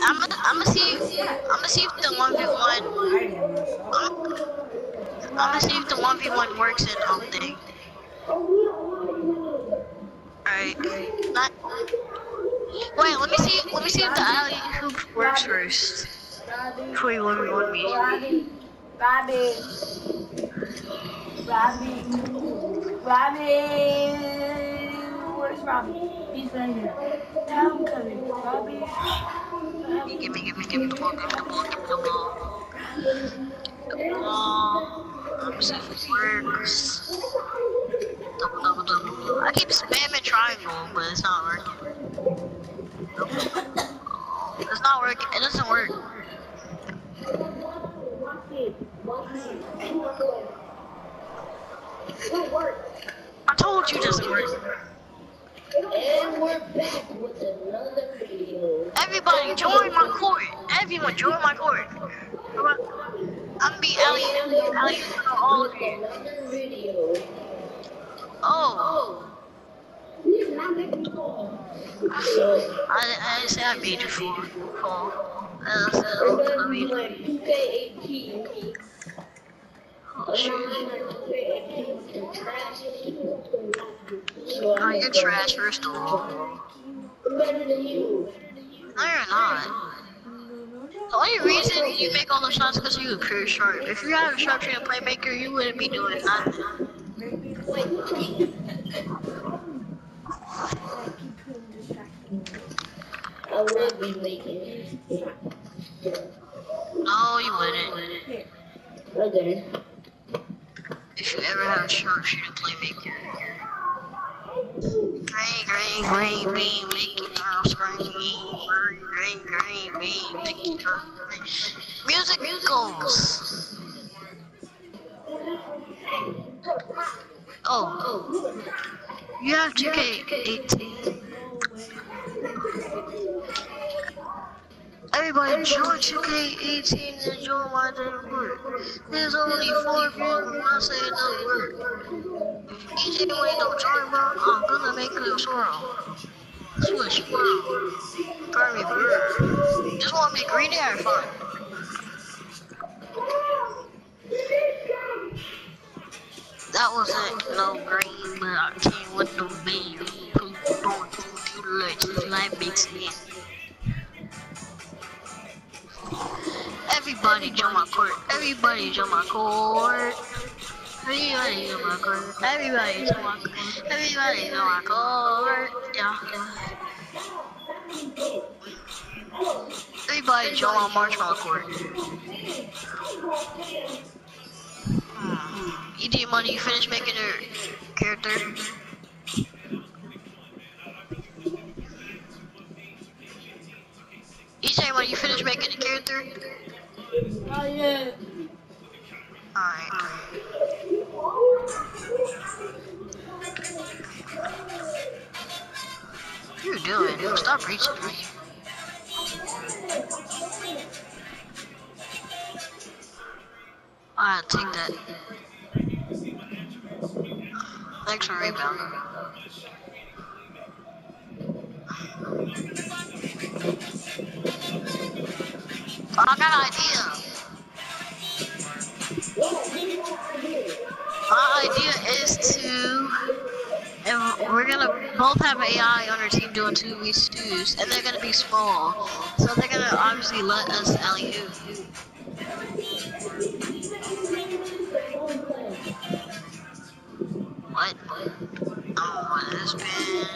I'ma see if the 1v1. I'ma see if the 1v1 works in thing. Alright. Not. Wait. Let me see if the alley hoop works first. Before you 1v1 me. Robbie. Where's Robbie? He's right here. Tell him coming. Robbie. Give me the ball. The ball. Let me see if it works. Double. I keep spamming triangle, but it's not working. It's not working. It doesn't work. I told you it doesn't work. And we're back with another video. Everybody, join my court. Everyone, join my court. I'm gonna be Ellie for all of you. Another video. Oh. I didn't say I made you fall. We're gonna be like 2K18. Oh shit. Oh, you're trash first of all. I'm better than you. No, you're not. The only reason you make all those shots is because you're pure sharp. If you had a sharpshooter playmaker, you wouldn't be doing nothing. I would be making it. No, you wouldn't. Okay. If you ever had a sharpshooter playmaker. Green, bean, make it house, green, bean, make it house. Music goes. Oh, you have 2K18. Everybody join 2K18 and join my damn group. There's only 4 people when I say it doesn't work. Each anyway don't join, bro, I'm gonna make a swirl. Switch, swirl. Burn me, bird. Just want me green hair, fine. That wasn't no green, but I came with the baby. Like big skin. Everybody join my court. Everybody join my court. Everybody join my court. Everybody join my court. Everybody join my court. Yeah. Everybody join my marshmallow court. You need money, you finished making your character? You say when you finish making the character? Not yet. Alright. What are you doing? Stop reaching me. Alright, take that. Thanks for rebounding. Oh, I got an idea. My idea is to, and we're gonna both have AI on our team doing 2v2s, and they're gonna be small, so they're gonna obviously let us alley-oop. What? Oh, what has been?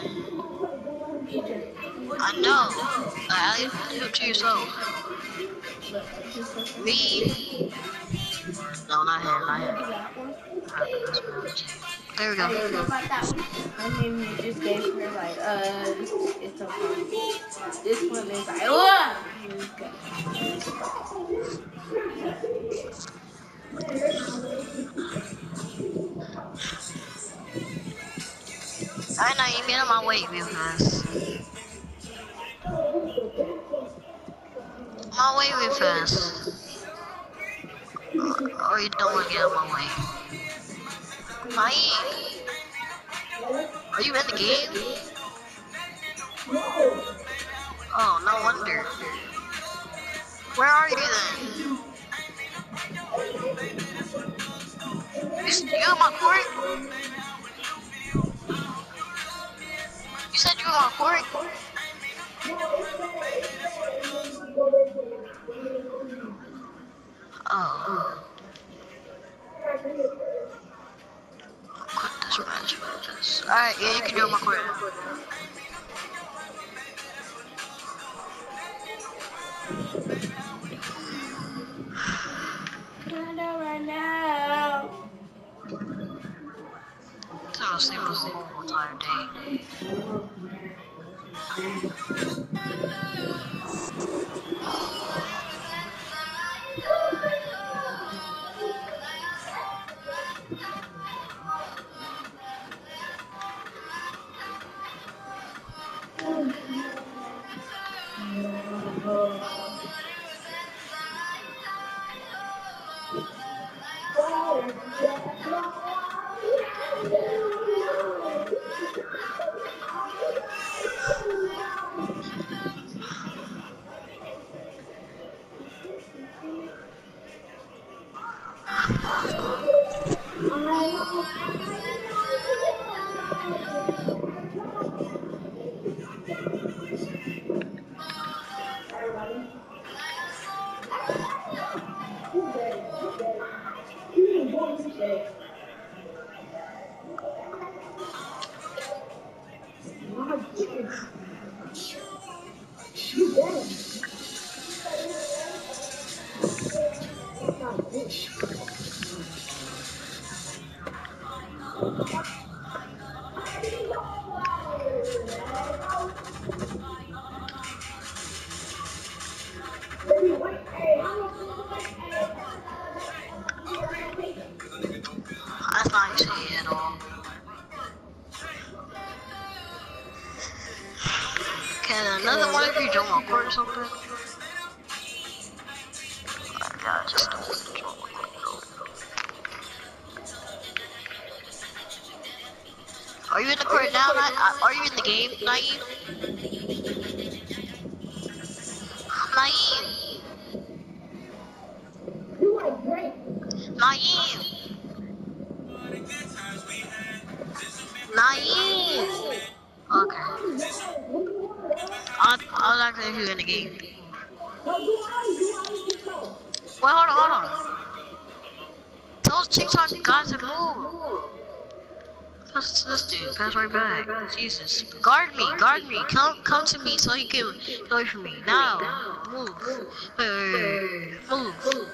I know. Alley-oop to yourself. Me? No, not him, not him. There we go. I didn't know about that one. My name you just gave her like, it's okay. This one is like, oh! I know you get on my way real fast. My way real fast. Or you don't want to get on my way. Hi. Are you in the game? Oh, no wonder. Where are you then? You in my court? You said you were in my court? Oh. Quit this match. Alright, yeah, you can do it in my court. Right now. I was sleeping the whole entire day. That's not easy at all. Can another one of you join my court or something? Yeah, just don't want to join my court. Are you in the court now? Are you in the game, Naive? Naive! Naive! Naive! Okay. I'll not gonna do in the game. Wait, hold on. Those chicks aren't got to move. That's this dude. Pass right back. Jesus. Guard me. Come to me so he can get away from me. Now. Move. Wait. Move.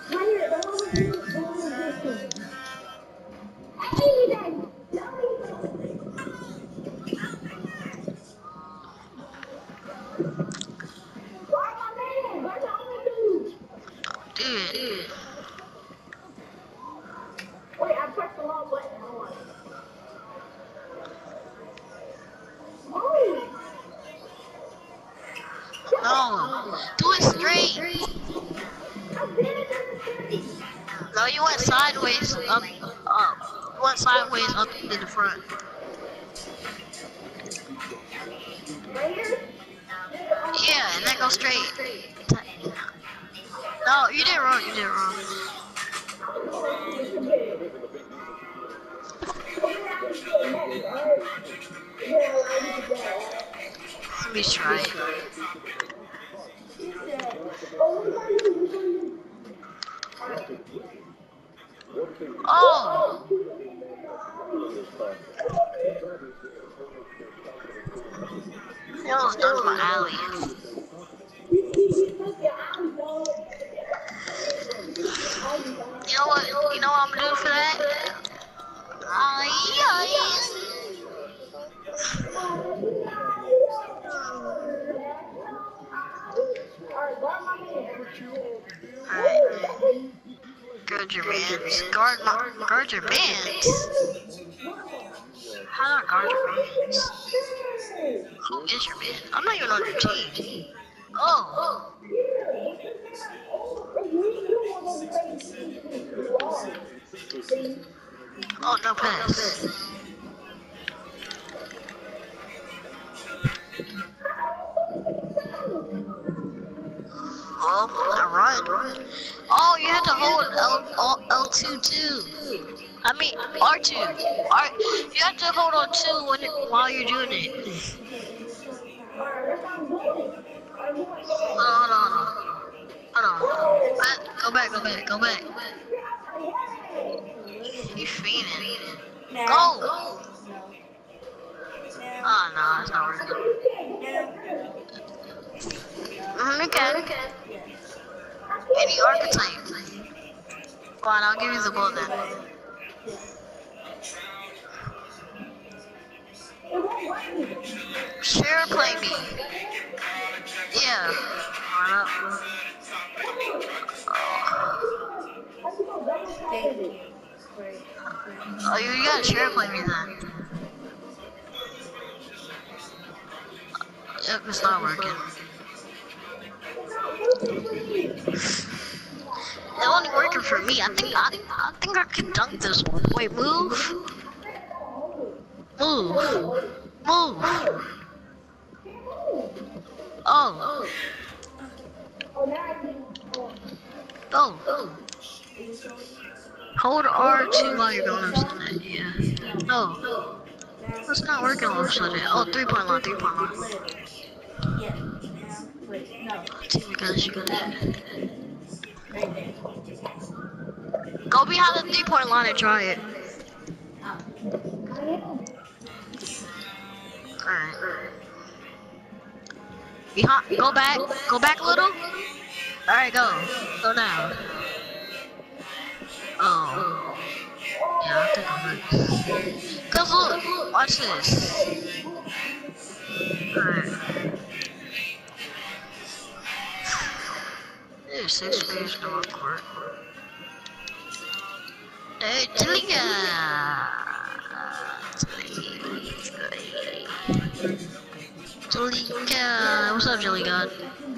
Dude. Wait, I pressed the wrong button. No. Do it straight. No, you went sideways up. You went sideways up to the front. Yeah, and then go straight. No, you did wrong. Let me try it. Oh! That was done my alley. You know what I'm gonna do for that? Alright. Guard your mans. Guard your mans? How do I guard your mans? Who is your man? I'm not even on your team. Oh. Oh, no pass. Alright. Oh, you have to hold L2 too. I mean R2. You have to hold on 2 while you're doing it. Hold on. Go back. You fainted. Now. Go! No. Oh no, it's not working. Okay. Any archetype. Fine, I'll give you the bow then. Share play me. Yeah. Why not? Oh, you gotta share play me then. Yep, it's not working. It's only working for me. I think I can dunk this one. Wait, move. Move. Oh. Hold R2 while you're going up to that. Yeah. Oh. It's not working all of a sudden. Oh, 3-point line. Yeah. Wait, no. Team guys, you got it. Right there. Go behind the 3-point line and try it. Alright. Go back a little. Alright, go now. Oh. Yeah, I think I'm good. Cause look, watch this. Alright. There's 6 waves to record. Hey, Jalika! Jalika! What's up, Jelly God?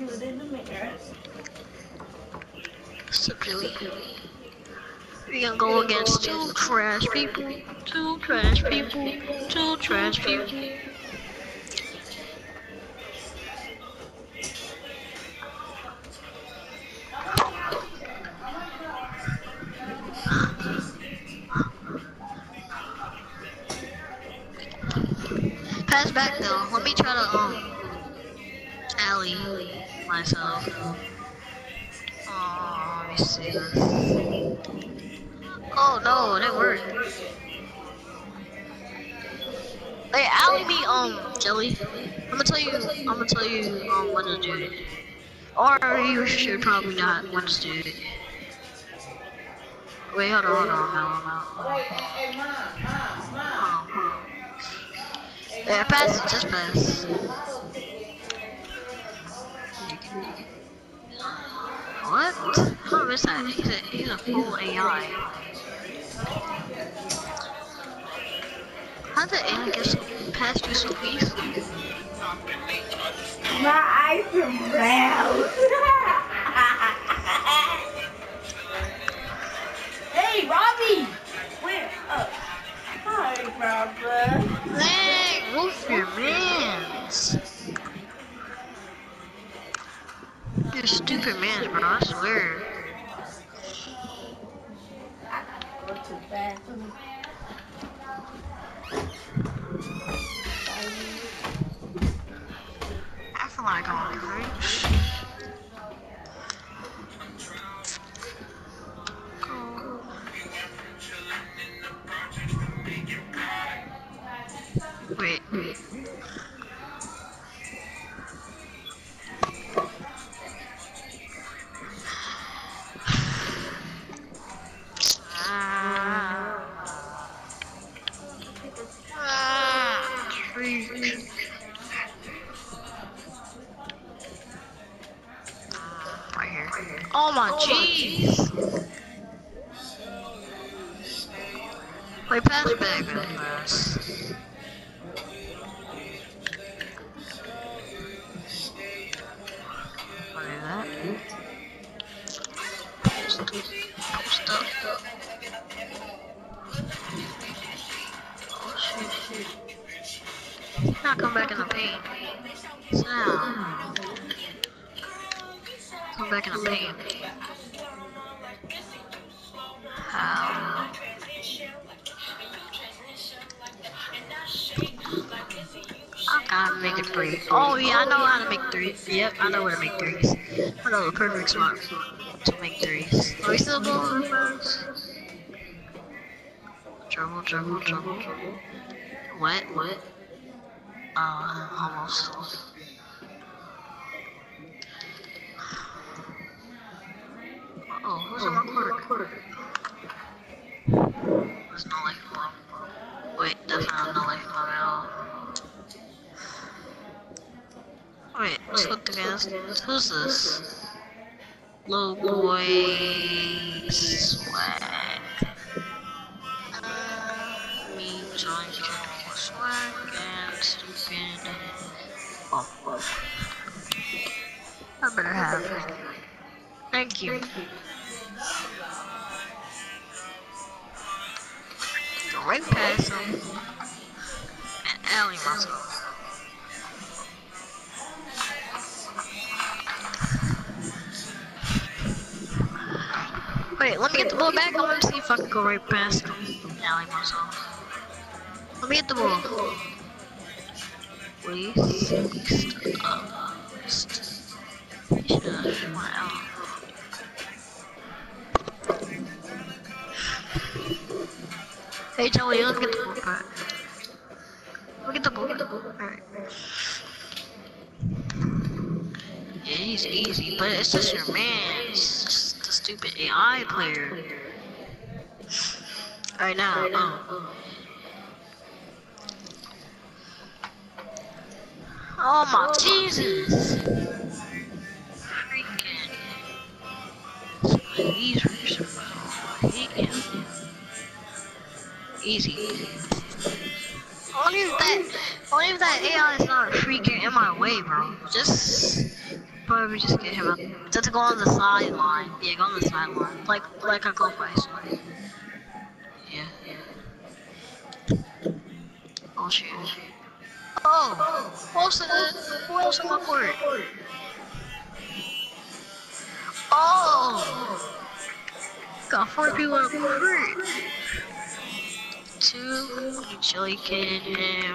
What's up, Jelly? We gonna go against 2 trash people. 2 trash people. 2 trash people. Pass back though. Let me try to alley myself. Oh, let me see this. Oh no, it didn't work. Hey, alley me Jelly. I'm gonna tell you when to do it. Or you should probably not when to do it. Wait, hold on, I'm out. Yeah, pass it, just pass. What? How is that? He's a full AI. How did AI get past you so easily? My eyes are brown. Hey, Robbie! Where? Hi, Robert. Hey, move your mans. You're stupid mans, bro, I swear. Go to the bathroom. I feel like I'm on the bridge. Wait. Right here. Oh my jeez. Wait, pass it back really fast. What is that? Post up. Oh shit. Not come back in the paint. Sit down. I'm back in the paint. How? I gotta make a three. Oh yeah, I know how to make threes. Yep, I know where to make threes. I know the perfect spot to make threes. Are we still going first? Trouble, trouble, trouble. What? What? Almost. Oh, who's in my quarter? There's no life bomb. Wait, definitely no life bomb at all. Wait, let's look again. Who's this? Little boy swag. Me trying to swag and stupid. Oh, I better have it. Thank you. Go right past him and alley myself. Wait, let me get the ball back. I want to see if I can go right past him and alley myself. Let me get the ball. Please. Hey Joey, let's get the ball back. Look at the ball. Alright. Yeah, he's easy, but it's just your man. It's just the stupid AI player. Alright now, oh my Jesus! Freaking. Easy. Only if that AI is not freaking in my way, bro. Probably just get him up. Just go on the sideline. Yeah, go on the sideline. Like I go by. So. Yeah. Oh shoot. Oh! Who else in my court? Oh! Got 4 people in the court. 2 chili kid him.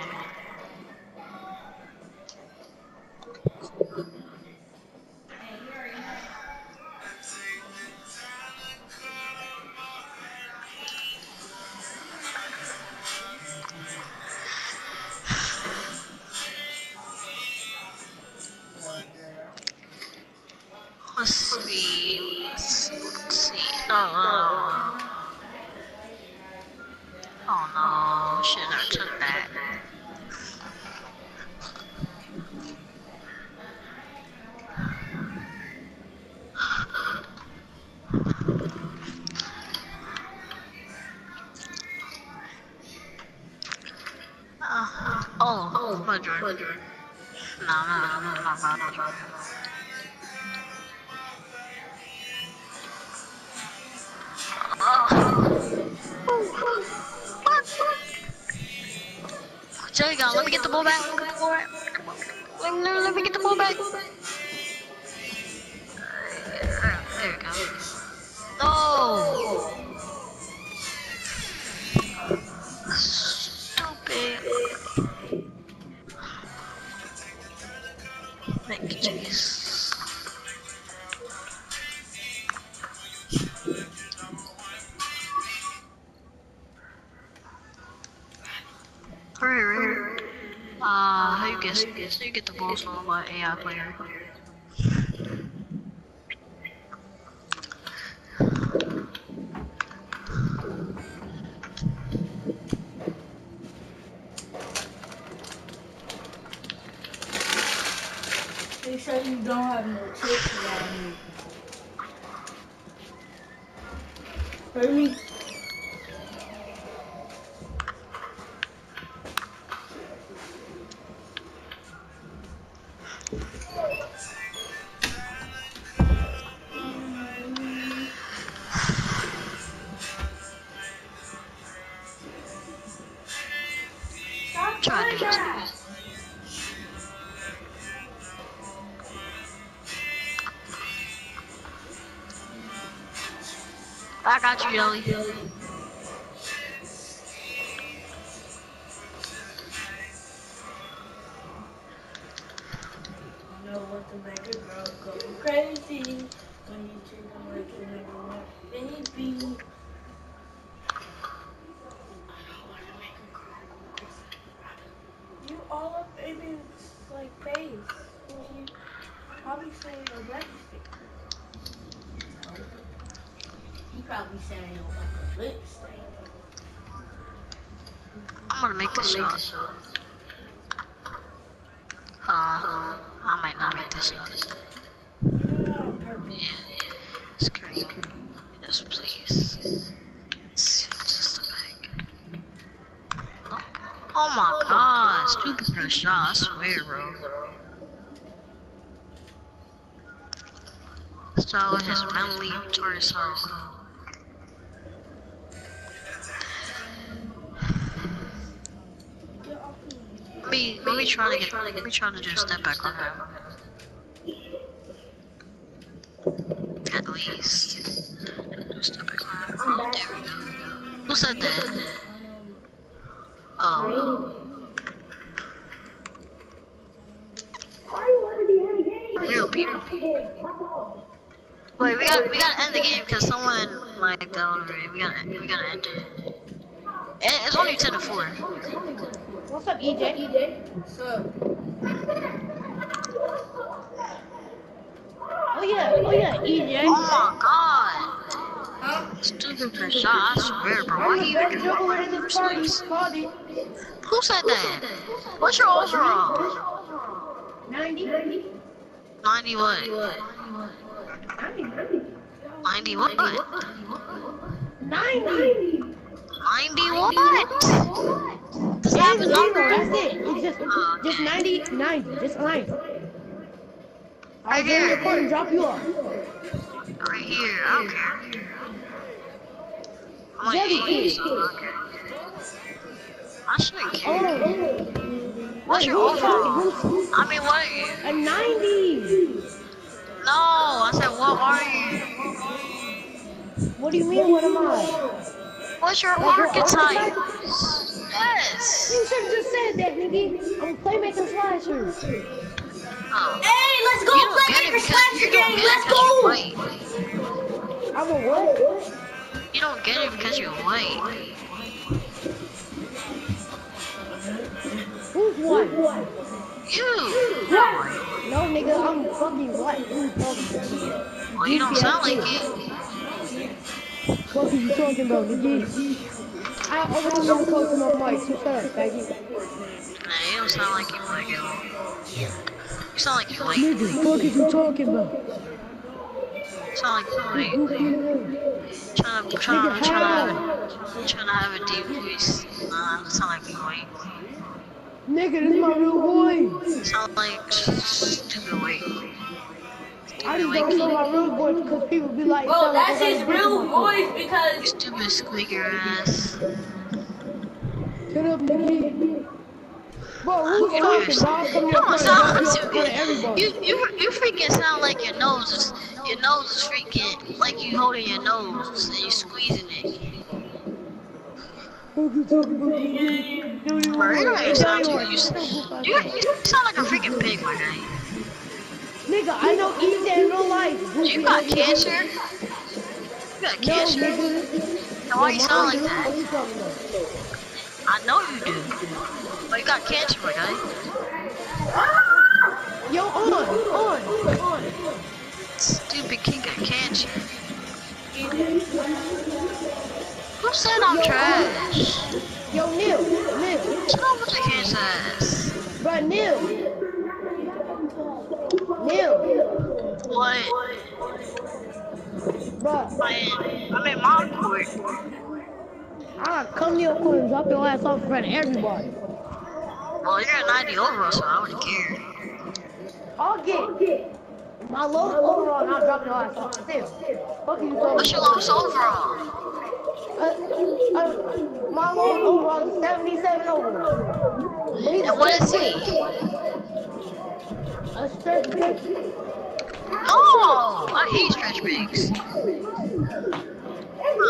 Let's see. Oh no, shouldn't have took that. My Jordan. No, not Jordan. Joey, let me get the ball back. Let me get the ball back. There we go. No! Stupid. Thank you, jeez. Right. How you get the ball stolen by AI player? Make sure you don't have no chips around me. Heard me? Try to do it. I got you, Jelly. You know what to make a girl go crazy when you treat them like you never want baby. You all up baby's like face. You probably saying a lipstick. You probably saying like a lipstick. I'm gonna make this shot. I might not make this shot. Yeah, it's great. Yes, please. Just a bag. Oh my god, stupid first shot, I swear, bro. So his mentally retarded self. Let me try to do a step back on him. At least. Do a step back on him. Oh, there we go. Who said that? Oh. Real people. Wait, we gotta end the game because someone like the elevator. We gotta end it. It's only 10 to 4. What's up, EJ? What's up? Oh yeah, EJ. Oh my god. Stupid first shot, I swear, bro. Why you even in the first place? Who said that? What's your overall? 90. 90 what? 90 what? 90. 90 what? Does that have a number? That's it. It's just 90, 90, just 90. I'll get in the court and drop you off. Right here, I don't care. I'm like 80, so I don't care. I shouldn't care. What's your overall? I mean, what are you? A 90. No, I said, what are you? What do you mean, what am I? What's your archetype? Yes. You should have just said that, nigga. I'm playmaking slashers. Oh. Hey, let's go Playmaker Slasher game. Let's go. I'm a what? You don't get it because you're white. Who's white? You. You're white. No, nigga, I'm fucking white. Who you talking about? Well, you don't sound like it. What are you talking about, nigga? I already know the code to my mic, so shut up, faggot. Nah, you don't sound like you white, yo. You sound like you white. Nigga, what are you talking about? You sound like you white. Trying to have a deep voice. Nah, you sound like you white. Nigga, this is my real voice. Sound like stupid white. I just don't show my real voice because people be like, Bro, that's his real voice You because stupid squeaker ass. shut up, nigga. Bro, who's talking, dog? Come You here, don't sound everybody. you freaking sound like your nose is freaking like you holding your nose and you squeezing it. What you talking about, nigga? Bro, you don't even sound too you sound like a freaking pig, my guy. Nigga, I know EJ in real life. You got cancer? You got No, cancer? nigga. Then why you sound like What that? you talking about? I know you do. But you got cancer, my guy. Yo, on. Stupid kid got cancer. Who said I'm trash? Yo, Neil. Shut up with the cancer ass. Bro, Neil. What? Bro, I'm in my court. I'll come to your court and drop your ass off in front of everybody. Well, you're a 90 overall, so I wouldn't care. I'll get my lowest overall and I'll drop your ass off. Still. Fuck you, What's your lowest overall? my lowest overall is 77 overall. And what is he? A stretch big. Oh, I hate stretch bigs. I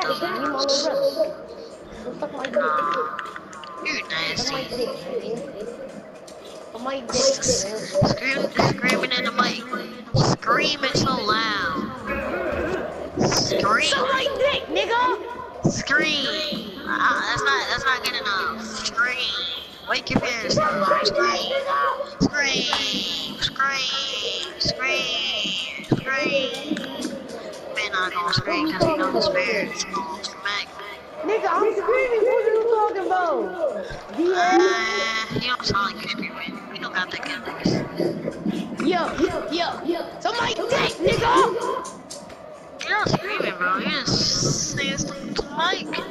does. You my little brother. Don't suck my dick. You're Suck my nasty. dick, nigga. Suck my dick, nigga. Screaming in the mic. Scream it so loud. Scream. Suck my dick, nigga! Scream. That's not good enough. Scream. Wake your parents. Scream. Scream. Scream. Scream. Scream. Man, not gonna scream because he knows his parents gonna smack. Nigga, I'm screaming. What are you talking about? Yeah. You don't sound like you're screaming. You don't got that kind of voice. Yo. Suck my dick, nigga! You're not screaming, bro. You're just saying stuff to the mic. What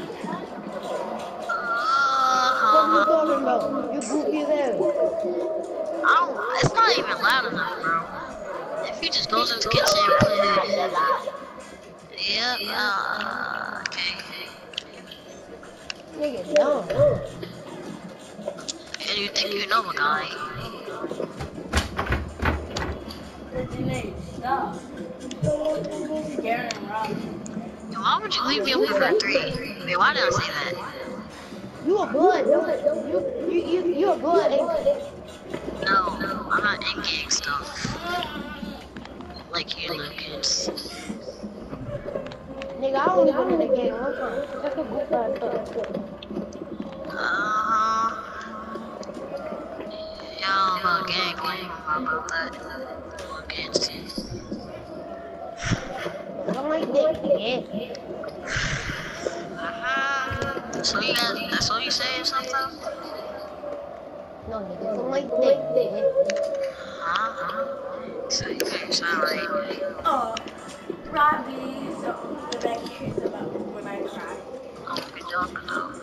are you talking about? You goofy as hell. It's not even loud enough, bro. If he just goes into the kitchen and plays it. Yep, okay. Nigga, dumb. And you think you know a guy. Stop. Scaring him, Rob. Yo, why would you leave me open for 3? Wait, why did I say that? You a blood, you a blood, ain't you? No, I'm not in gang stuff. Like you, Lucas. Nigga, I only been in the game one time. That's a good stuff. Yeah, about gang, how about that? Okay, Don't like dick, nigga. That's all you say or something? No, nigga, don't like dick, nigga. So you can't sound right. Robbie, so the back here's about when I cry. Oh, good job, though.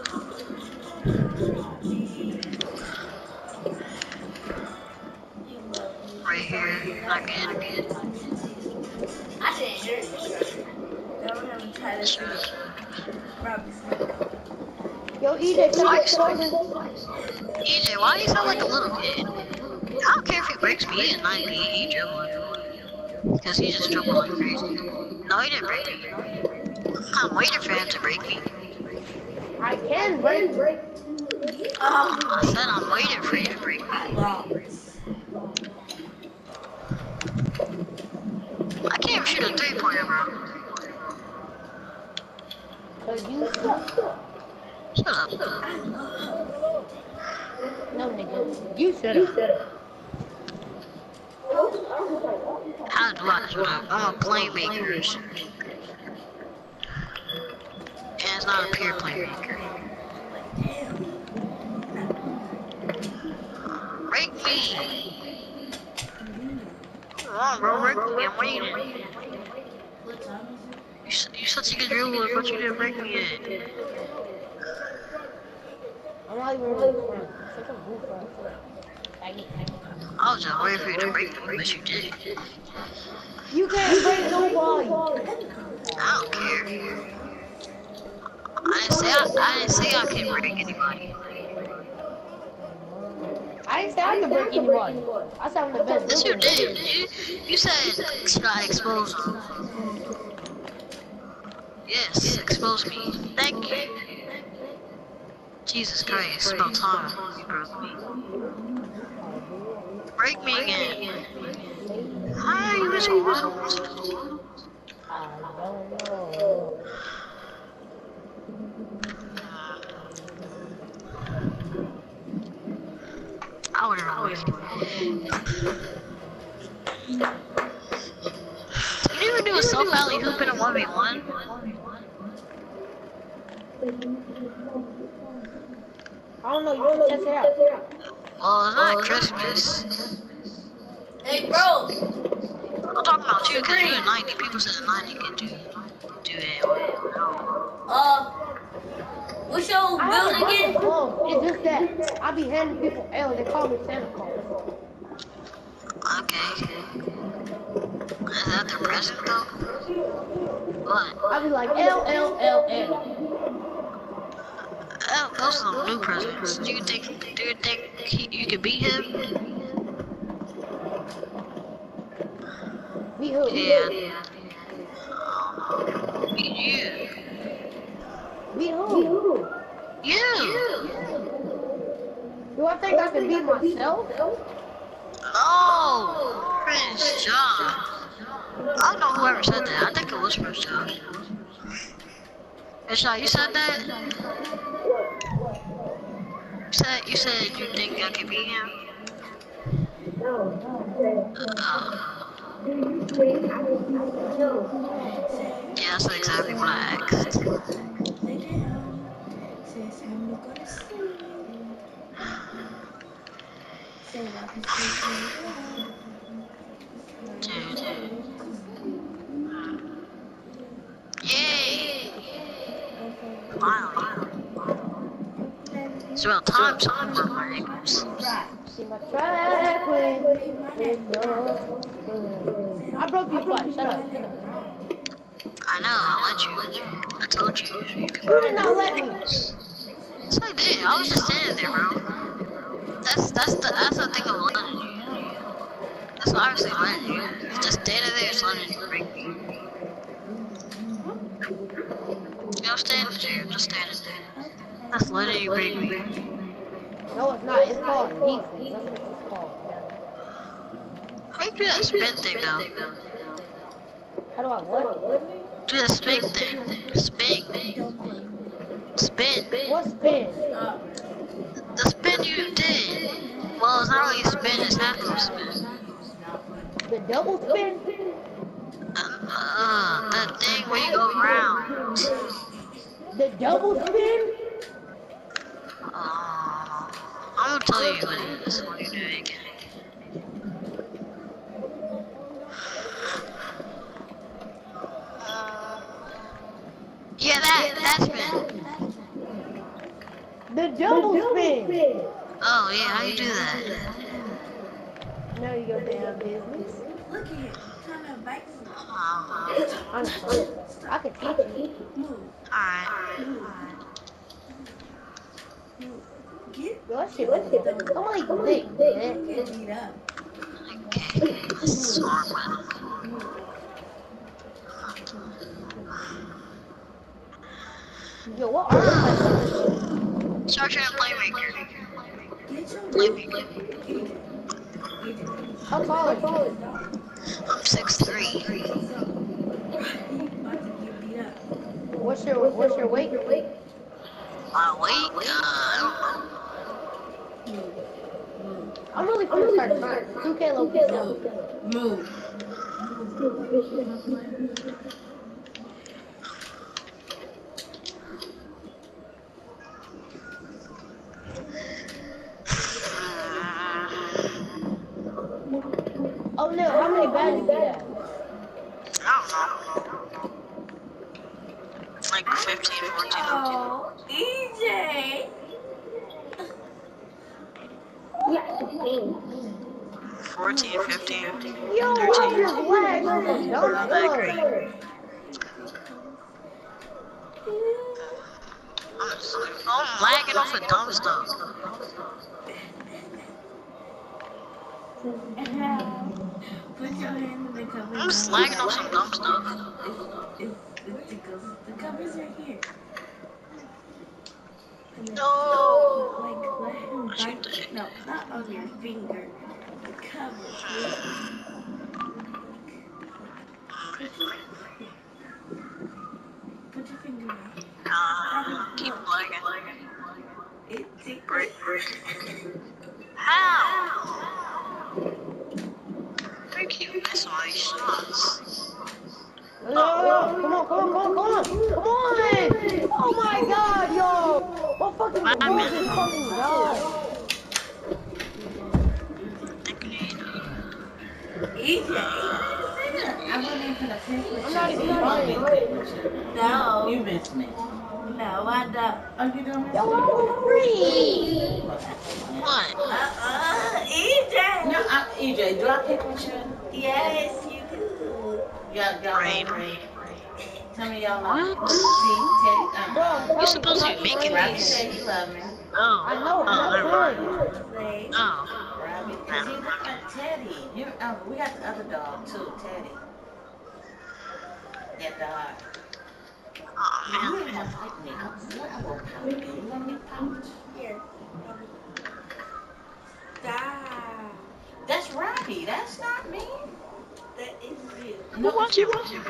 Right here, not good. I didn't hear it. Don't have to try this. Robbie's. Yo, EJ, can I talk EJ, why do you sound like a little kid? I don't care if he breaks me, he is 90, he dribbling. Because he just dribbled like crazy. No, he didn't break me. I'm waiting for him to break me. I can break. I said I'm waiting for you to break me. I can't even shoot a 3-pointer, bro. So you suck. Shut up. No, nigga. You shut up. How do I shut up? I'm a playmaker. And it's not a pure playmaker. Break me! Come on, bro, break me. I'm waiting. You're such a good dribbler, but you didn't break me yet. I'm not even really front. Such a goof front. I was just waiting for you to break me, but you did. You can't break nobody. I don't care. I didn't say I couldn't break anybody. I didn't say I could break anybody. I said I'm the best. Yes, you did. You said, should I expose him? Yes, expose me. Thank you. Jesus Christ, it's about time you broke me. Break me again. Hi, you was wild. I don't know. I would have You ever do a self-alley hoop in a 1v1? I don't know, you can test it out. Well, it's not Christmas. Hey, bro. I'm talking about you, because you're 90. People said 90 can do it. What's your build again? It's just that I be handing people L. They call me Santa Claus. Okay. Is that their present, though? What? I be like L. Oh, those are some new presents. Do you think you can beat him? Be who? Yeah. Beat you. Beat who? You! Do I think I can beat myself? No! Prince John. I don't know whoever said that. I think it was Prince John. Ishai, you said that? You said you think I can beat him? Yeah, that's exactly what I asked. Yay! Finally. It's about time something for my ankles. See my track with I broke you twice. Shut up. I know, I let you. I told you. You did not let me. Yes, I did. I was just standing there, bro. That's the thing of letting you. That's obviously letting you. Just standing there, just letting you break me. Yo, standing there, just standing there. That's letting you break me. No, it's not. It's called defense. That's what it's called. How you do that spin thing, though? How do I what? Do that spin thing. Spin. Spin. What spin? The spin you did. Well, it's not really a spin, it's half of a spin. The double spin? That thing where you go around. The double spin? I'm gonna tell you what it is when you do it again. Yeah, that spin. The double spin. Oh yeah, how you do that? Now you go down business. Look at him. Trying to bite I'm sorry. I can teach you. Alright. Get Yo, that shit was I'm like thick, man. beat up. Okay, let's start with. Yo, what are you? Starter and Playmaker. Get your Playmaker. How tall are you? I'm 6'3". about to get beat up. What's your weight? My weight? I I'm really finna start trying. 2K low key. Move. Oh no, how many badges do you have? don't know. Like 15, 14. Oh, EJ. 14, 15, Yo, 13. I just lagged on the Not that dumb great. stuff. I'm lagging off of dumb stuff. Put your hand in the cover. I'm just lagging off some dumb stuff. It's tickles. The cover's right here. No. Like, let him bite. No, not on your finger. The cover. Put your finger out. Keep lagging. It tickles. Break. How? I keep missing all these shots. Come on. Oh my god, yo. What fucking goal is this fucking god? EJ. I'm gonna put a picture. I'm not even playing. No. You missed me. No, I don't. Oh, you don't miss Yo, me? I'm free. What? EJ. No, EJ, do I pick with you? Yes, you do. Y'all Rain. Rain. Tell me y'all What? love me. See, Teddy, Bro, You're supposed to be making Robbie these. said you love me. Oh. I know, Oh, I'm never not mind. playing. Oh. Robbie, because he look like Teddy. You, we got the other dog too, Teddy. That dog. Oh You man. ain't gonna fight me. I will pound you. You want me to pound you? Here. Stop. That's Robbie. That's not me. That is you. Who watching?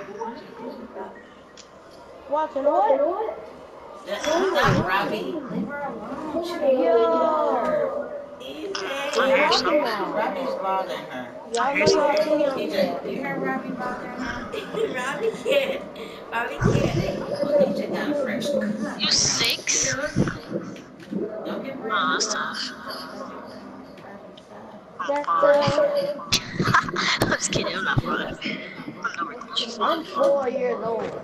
Watching what? That's not Robbie. Leave her alone. She don't Yo. Robbie's bothering her. Y'all know y'all DJ, you heard Robbie bothering her? Robbie can't. Robbie can't. Well, DJ got a fresh cut. You 6? Don't get Oh, ready. that's tough. I'm That's fine. I'm just kidding. I'm not fine. I'm 4 years old.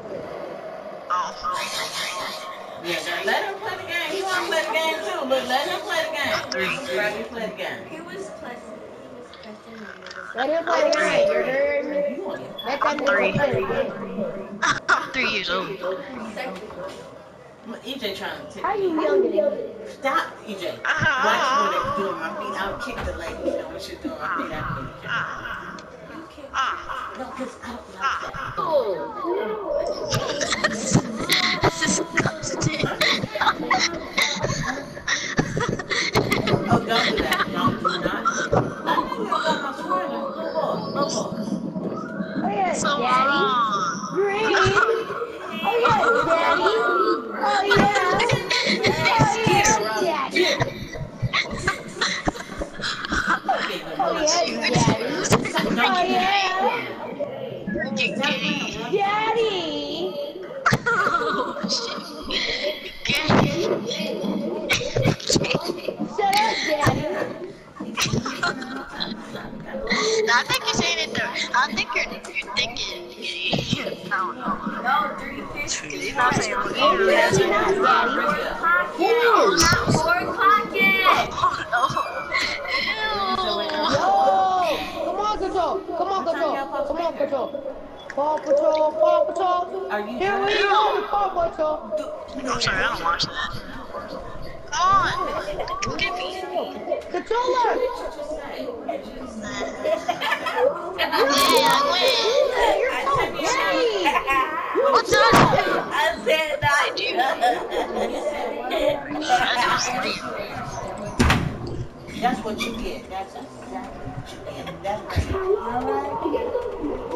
Oh. Yeah, girl, let him play the game. He want to play the game too. Look, let him play the game. Robbie play the game. He was pressing. Let him play the game. You heard me? Let that nigga play the game. I'm 3 years old. Look, EJ trying to How take you younger than me? Stop, EJ. Watch what I'm doing my feet. I'll kick the lady. You know when she's doing my feet. I kick her. No, because I don't like that. Oh. That's disgusting. Oh, don't do that. Don't do not. I know you got my sweater. Oh yeah, So Daddy. wrong. Green. Oh yeah, Daddy. Oh yeah. Daddy. Oh yeah, Daddy. Oh yeah. Daddy. Oh, shit. Shut up, Daddy. I think you're saying it there. I think you're thinking. I don't know. No, 350. He's not saying what Oh you're yeah, saying. not Daddy. Who is? Not 4 o'clock yet. Oh, Yo, come on, Control. Come on, Control. Come on, Control. Paw Patrol, Paw Patrol. Are you Here we go, Paw Patrol. I'm sorry, I don't watch that. Come on, come get me. Controller. Yeah, I win. You're so great. What's up? I said not you. That's what you get. That's exactly what you get. That's right.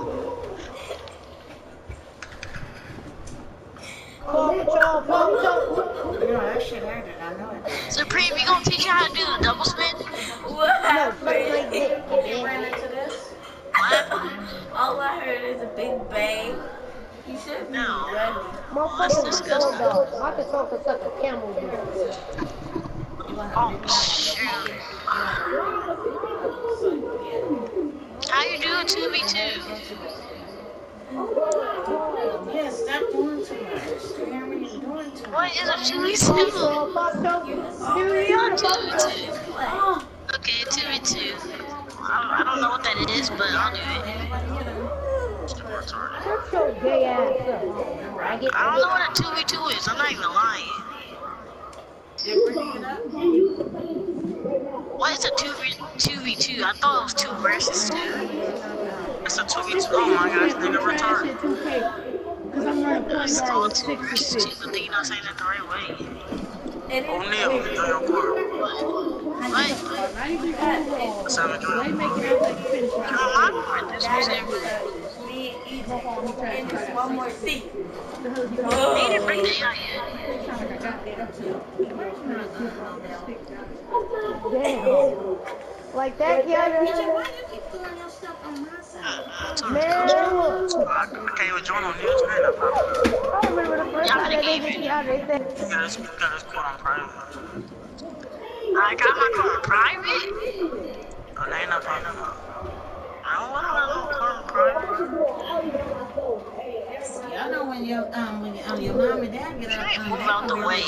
Paw Patrol, Paw Patrol. You know, that shit hurted. I know it did. Supreme, you gonna teach you how to do the double spin? What No, something like happened? this. You ran into this? What? All I heard is a big bang. You should be No. ready. Motherfucker's a bulldog. My control can suck a camel dick. Oh, shoot. How you doing 2v2? Yeah, stop doing too much. Cameron, you're doing too much. What is a Paw 2v2? Patrol, Paw Patrol. Here we You're go, Paw Patrol. 2v2. Okay, 2v2. I don't know what that is, but I'll do it. Shut your gay ass up. I don't know what a 2v2 is. I'm not even lying. You're bringing it up? What is a 2v2? I thought it was 2 versus 2. It's a 2v2. Oh my gosh, nigga retarded. It's called 2 versus 2, but then you're not saying it the right way. O'Neal, do your court. What? What's up, Jordan? You're on my court. This was everywhere. Me and EJ. And there's one more seat. They didn't bring the AI yet. Damn. Like that, yeah. Why do you keep throwing your stuff on my side? Man, look. I can't even join on news, man. I remember the first time that they did the other thing. You got this code on private. I got my code on private? Oh, they ain't not private. I don't want to let no code on private. Y'all know when your mom and dad get up, Move out the way.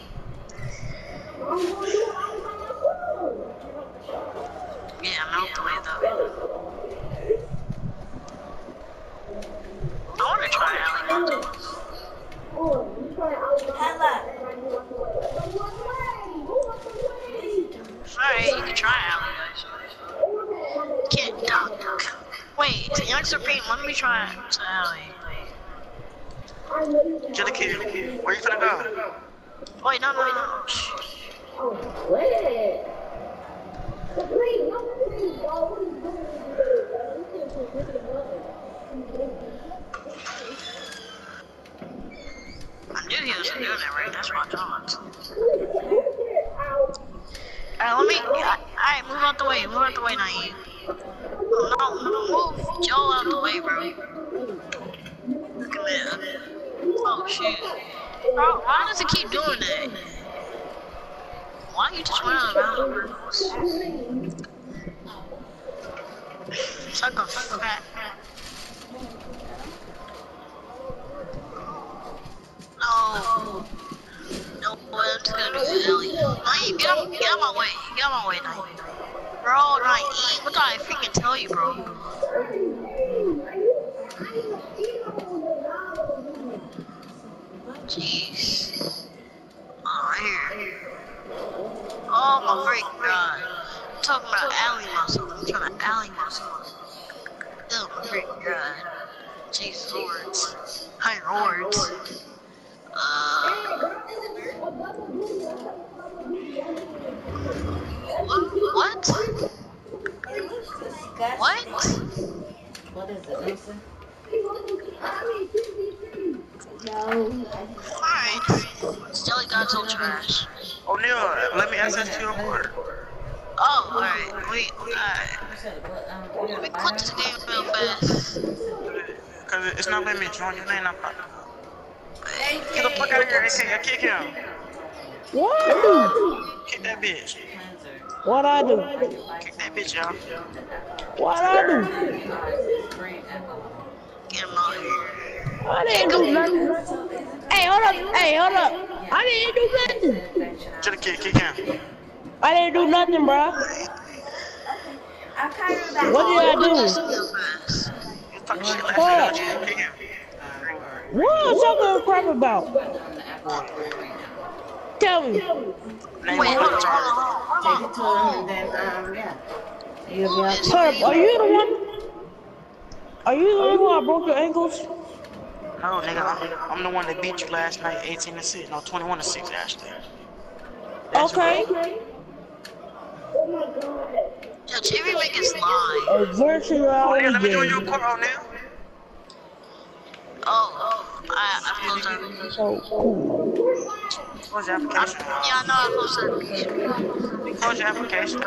Yeah, I'm out the way though. I want to try Alley. Hella. Alright, you can try Alley. Can't duck. Wait, to Young Supreme, let me try to Alley. Kill the kid. Where you finna go? Wait, no. I knew he was doing that right. That's my thought. Alright, alright, move out the way, Naive. No, move Joe out the way, bro. Look at that. Oh, shit. Bro, why does it keep doing that? Why you just run out of bounds? Suck a fat. No, I'm just gonna do the Ellie. Naive, get out my way, Naive. Bro, Naive, what did I freaking tell you, bro? Jeez. Oh, right here. Oh my freaking god. I'm talking about alley muscle. I'm trying to alley muscle. Oh my freaking god. Jeez, lords. Hi, lords. What? What? What is it, Mason? Alright. Jelly God's old trash. O'Neal, let me access to your court. Oh, alright. Wait, alright. Let me quit this game real fast. Cause it's not letting me join your name. Get the fuck out of here, AK. Kick him. What? Kick that bitch. What I do? Kick that bitch, y'all. What I do? Get him out here. I didn't do nothing. Hey, hold up. I didn't do nothing. To the kid, kick him. I didn't do nothing, bro. What did I do? You talking shit like What? that, kick him. What are you talking crap about? Tell me. Name Wait, on hold the on. charge. Take it to him and then, yeah. Hold up, are you the one? Are you the one who I broke your ankles? No, nigga, I'm the one that beat you last night, 18-6. No, 21-6 actually. That's Okay. right. Yo, Jimmy make us lie. A virtual O'Neal, let me join your game. court, O'Neal. I'm close to So cool. Close your application. Yeah, I know I'm close to Close your application.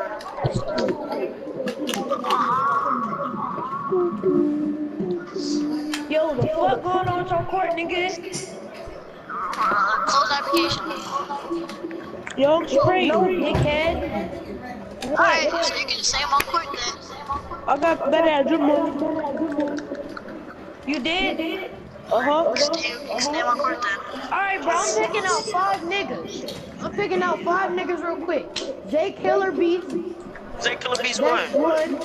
Yo, the fuck going on with your court, nigga? close application. Yo, straight, dickhead. Alright, so you can just say I'm on court then. I got better at dribble. You did? Uh-huh. You can stay on court then. Alright, bro, I'm picking out 5 niggas. I'm picking out 5 niggas real quick. J Killer Beats. J Killer Beats That's what? 1.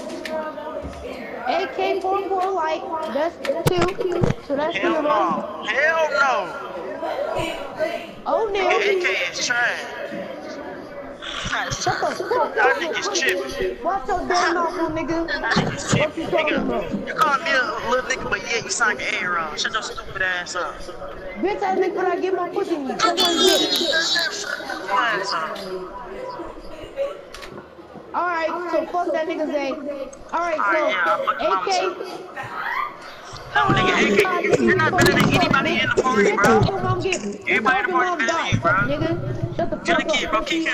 AK-44 Light. That's 2. So that's 3 Hell of no. us. Hell no. O'Neal. AK is trash. Shut the fuck Y'all up. niggas tripping. Watch your damn mouth, little nigga. Y'all niggas What you tripping. talking about? Nigga, you call me a little nigga, but yeah, you sound like an A-Roll. Shut your stupid ass up. Bitch, I think when I get my pussy, you come on, get it. Your ass up. Alright, so fuck that nigga Zay. Alright, Alright, yeah, I'll fuck your mama so too. No, nigga, AK, you're not better than anybody in the party, bro. Everybody in the party better than you, bro. Nigga, shut the Kill the fuck kid, up. bro. Kick him.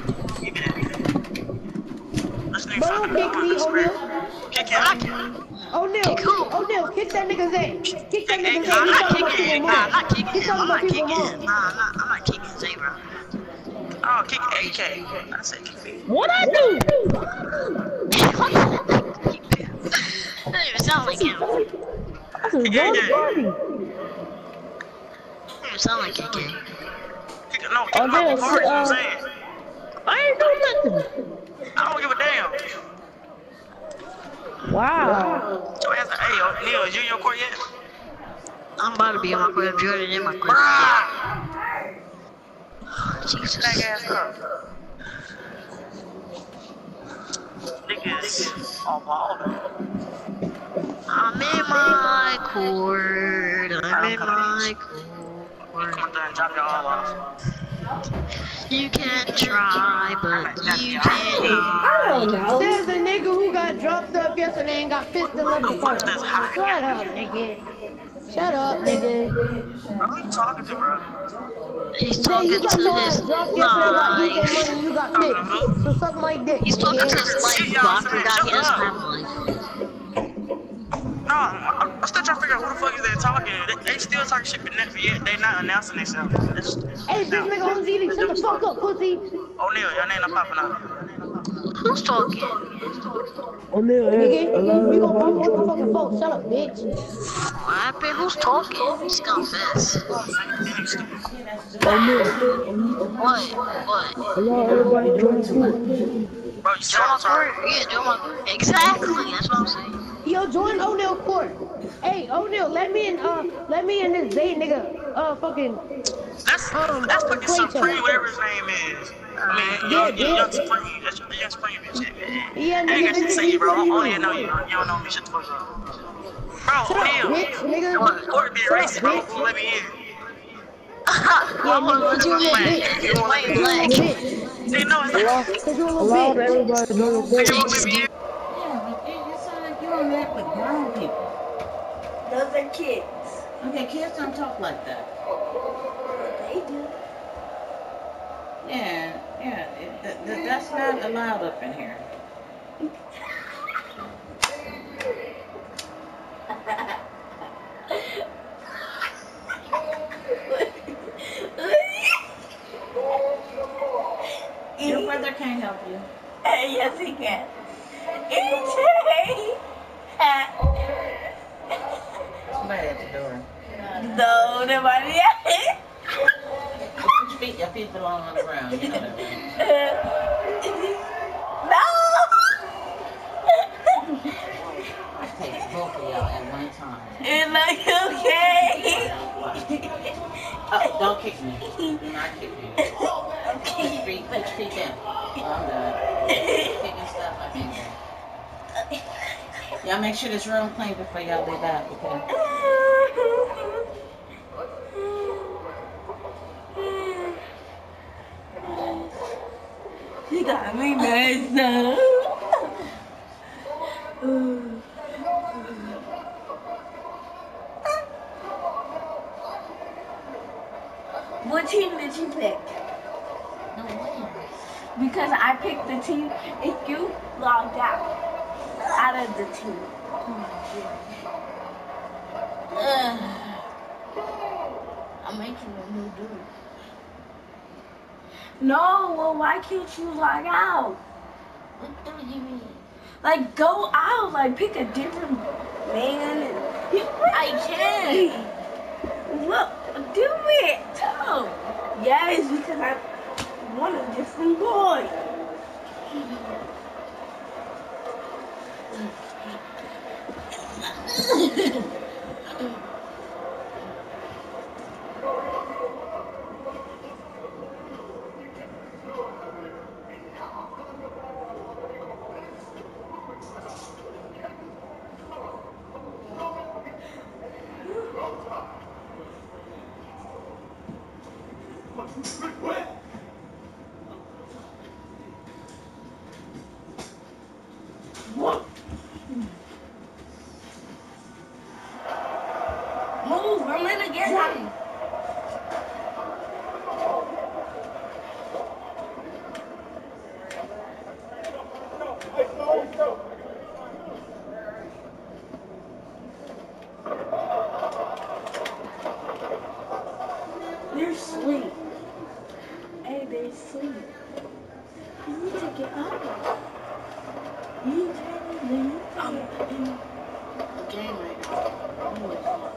This nigga Bro, fucking kick me, O'Neal. Kick him. O'Neal, kick that nigga Zay. Kick that nigga Zay. I'm He's not talking about kicking people him. more. Nah, I'm not kicking He's him. talking I'm not about people kicking more. him. Nah, I'm not kicking Zay, bro. Oh, kick AK. I said kick me. What I do? That doesn't even sound like him. That's a drug party. That doesn't even sound like KK. Kick him. No, kick him out the party, is what I'm saying. I ain't doing nothing. I don't give a damn. Wow. So I asked, hey, O'Neal, is you in your court yet? I'm about to be in my court. Jordan in my court. Bruh! Jesus. Snag ass up. Niggas on ball. I'm in my court. I'm I'm coming in. my Come court. through and drop y'all off. You can try, but you can't I don't hide. know. There's a nigga who got dropped up yesterday and got pistol up the What is phone. this high? Shut up, nigga. Shut up, nigga. Bro, who you talking to, bro? He's Jay, talking you got to your his ass dropped yesterday, got UK life. money, you got Talking to picked. who? So suck my dick, He's talking to nigga. his life. Shit, y'all Baka saying, got shut his up. home life. No, I'm still trying to figure out who the fuck is they talking. They still talking shit, but yet they not announcing themselves. That's Hey, bitch, nigga, OZD, shut the fuck up, pussy. O'Neal, your name not popping up. Who's talking? Nigga, we gon' pop motherfucking phone. Shut up, bitch. What happened? Who's talking? Scumfest. What? Everybody join the court. Bro, you Join my sound court? retarded. Yeah, join my court. Exactly. That's what I'm saying. Yo, join O'Neal court. Hey, O'Neal, let me in this Zay nigga, fucking, That's fucking play Supreme, test. whatever his name is. I mean, Yeah, young bitch. Supreme. That's your young Supreme and shit, man. Yeah, I ain't nigga, got shit to say nigga, you, bro. I you only know you. You don't know me. Shut the fuck up. Bro, Shut up, O'Neal. bitch, nigga. Court being Shut up, racist, bro. bitch. Won't let me in. Why would nigga, you you a little win? bitch. If you're white and black. Bitch. See, no, it's not. Cause you a little bitch. Nigga, you won't let me in. Yeah, but you sound like you don't act with grown people. Those are kids. Okay, kids don't talk like that. They do. Yeah, that's not allowed up in here. Your brother can't help you. Yes, he can. EJ. Somebody at the door. No, nobody else. Put your feet belong on the ground. You know that, right? No. I take both of y'all at one time. It's like okay. Don't kick me. Do not kick me. Put your feet down. Oh, I'm done. Kicking stuff, I think. Y'all make sure this room clean before y'all leave out, okay? You got me messed up. What team did you pick? No way. Because I picked the team if you logged out of the team. I'm making a new dude. No, well, why can't you log out? What do you mean? Like, go out, like, pick a different man. I can. Look, do it. Oh, yes, because I want a different boy. Move, I'm in again. They're asleep. Hey, they're asleep. You need to get up. You need to leave. The game right now.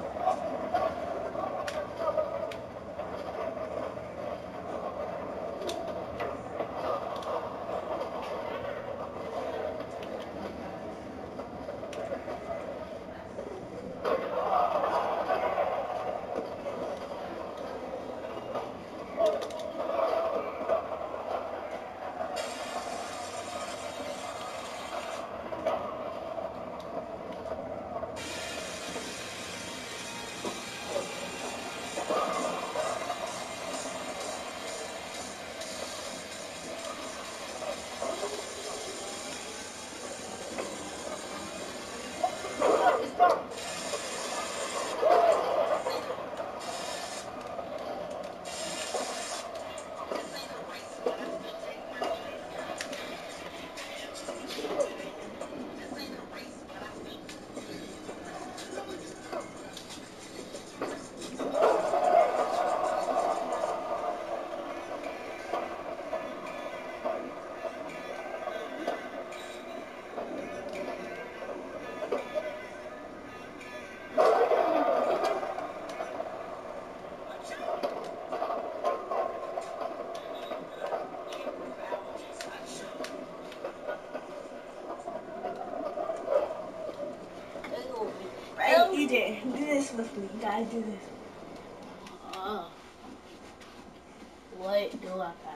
You did. Do this with me. You gotta do this. What do I have?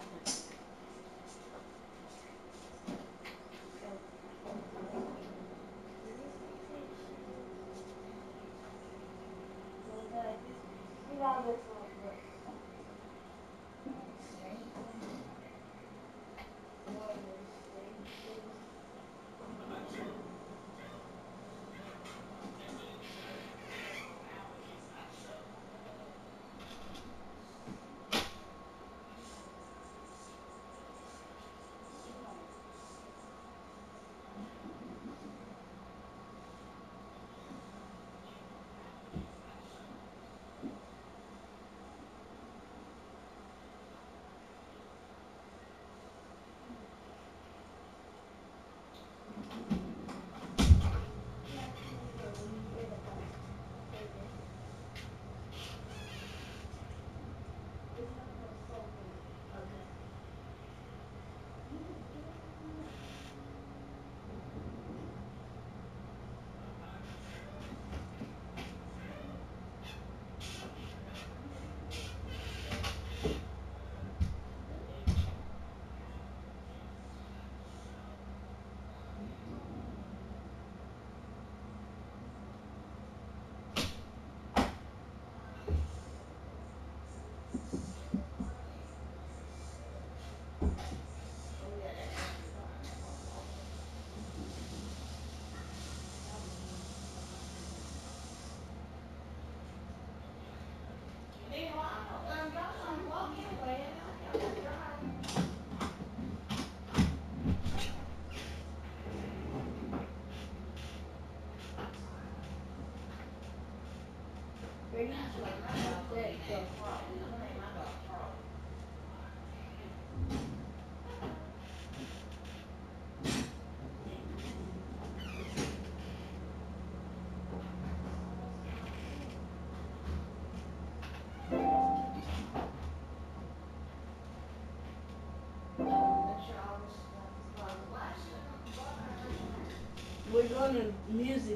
We're going to music.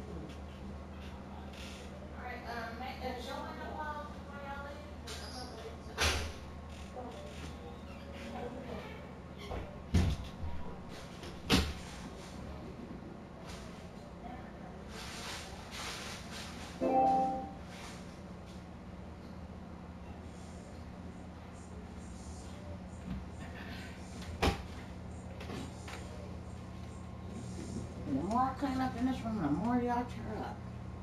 The more I clean up in this room, the more y'all tear up.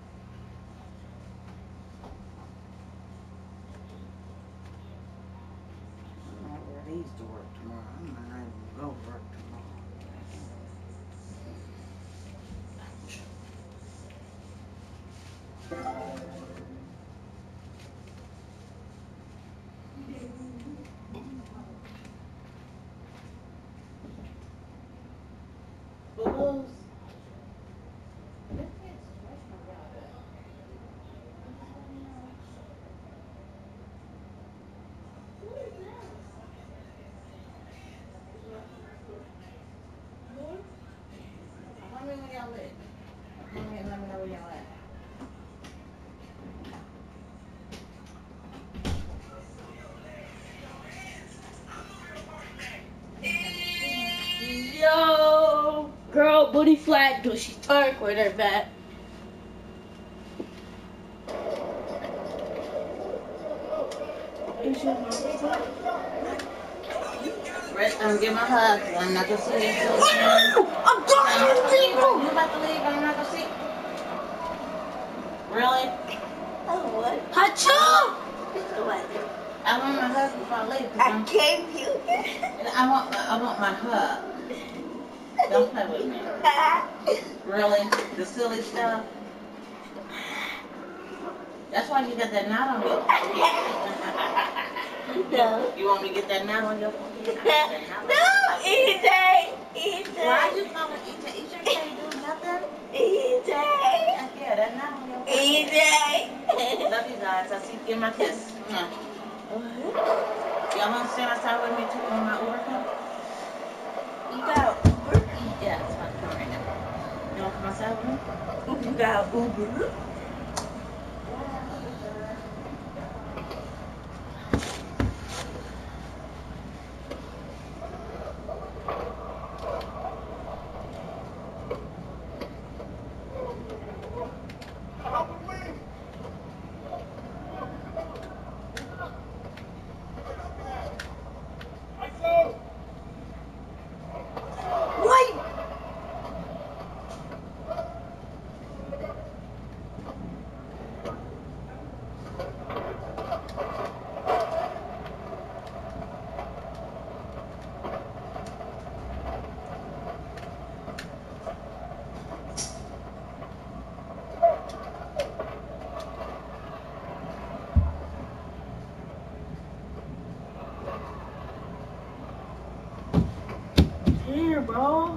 I'm not ready to work tomorrow. I'm not ready to go to work tomorrow. Bubbles. How many of y'all live? Let me know where y'all at. Yo, girl, booty flat, do she twerk with her back? Give my hug. I'm not gonna see you. I'm talking to people. You about to leave, but I'm not gonna see. I want my hug before I leave. I gave you. And I want my hug. Don't play with me. Really? The silly stuff? That's why you got that knot on your forehead. No. You want me to get that knot on your forehead? No, EJ. Why you calling EJ? EJ can't do nothing. EJ. Yeah, that knot on your forehead. EJ. Love you guys. I'll see you. Give my kiss. Y'all want to stand outside with me too on my Uber come? You got Uber? Yeah, it's about to come right now. You want to come outside with me? You got Uber? Here, bro.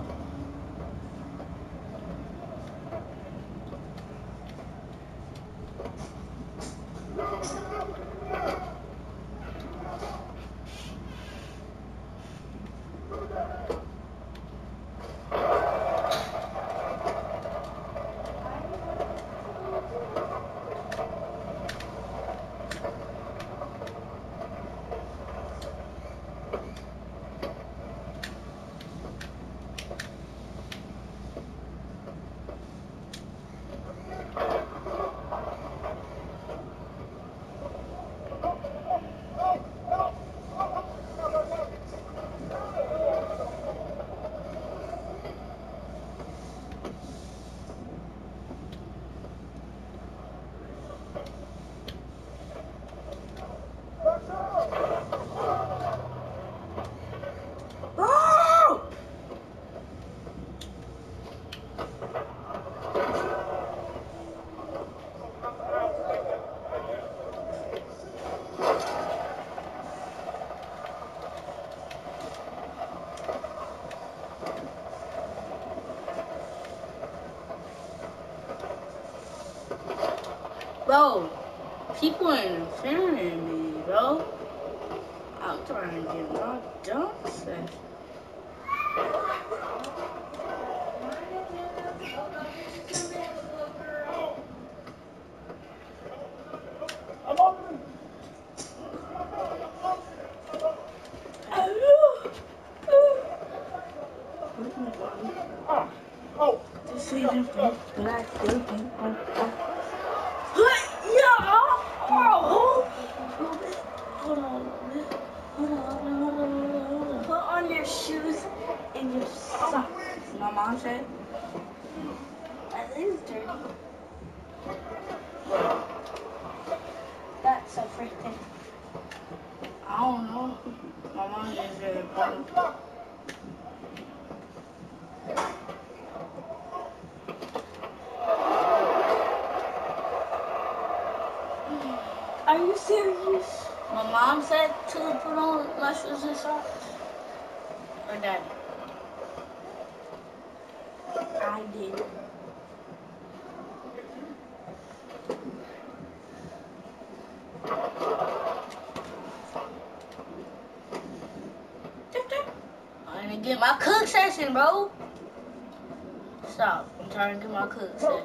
Bro, people are interfering in me, bro. I'm trying to get my dunk session. This ain't black building. Hold on. Put on your shoes and your socks. My mom said. That is dirty. That's a freaking. I don't know. My mom just said it. Are you serious? My mom said to put on my shoes and socks. Or daddy? I did. I'm gonna get my cook session, bro. Stop. I'm trying to get my cook session.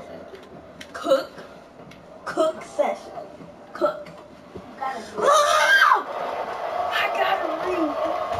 Cook session. Cook. I gotta read.